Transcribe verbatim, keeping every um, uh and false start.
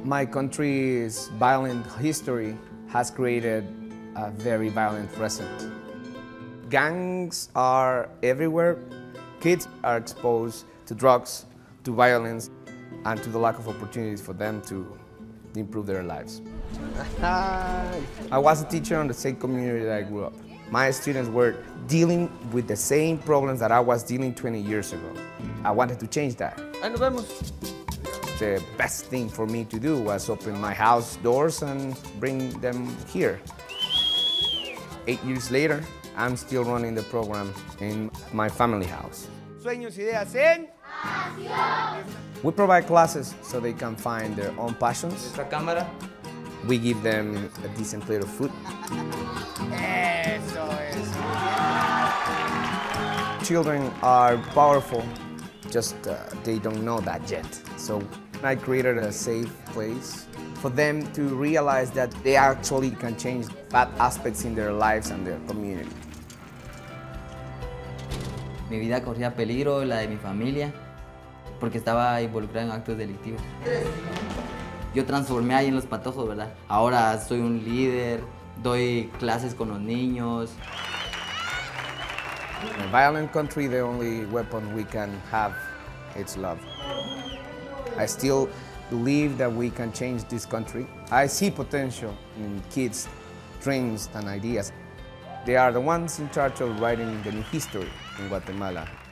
My country's violent history has created a very violent present. Gangs are everywhere. Kids are exposed to drugs, to violence, and to the lack of opportunities for them to improve their lives. I was a teacher in the same community that I grew up. My students were dealing with the same problems that I was dealing twenty years ago. I wanted to change that. Ahí nos vemos. The best thing for me to do was open my house doors and bring them here. Eight years later, I'm still running the program in my family house. Sueños, ideas en acción. We provide classes so they can find their own passions. Nuestra cámara. We give them a decent plate of food. Eso es. Children are powerful, just uh, they don't know that yet. So I created a safe place for them to realize that they actually can change bad aspects in their lives and their community. Mi vida corría peligro, la de mi familia, porque estaba involucrado en actos delictivos. Yo transformé ahí en Los Patojos, ¿verdad? Ahora soy un líder, doy clases con los niños. In a violent country, the only weapon we can have is love. I still believe that we can change this country. I see potential in kids' dreams and ideas. They are the ones in charge of writing the new history in Guatemala.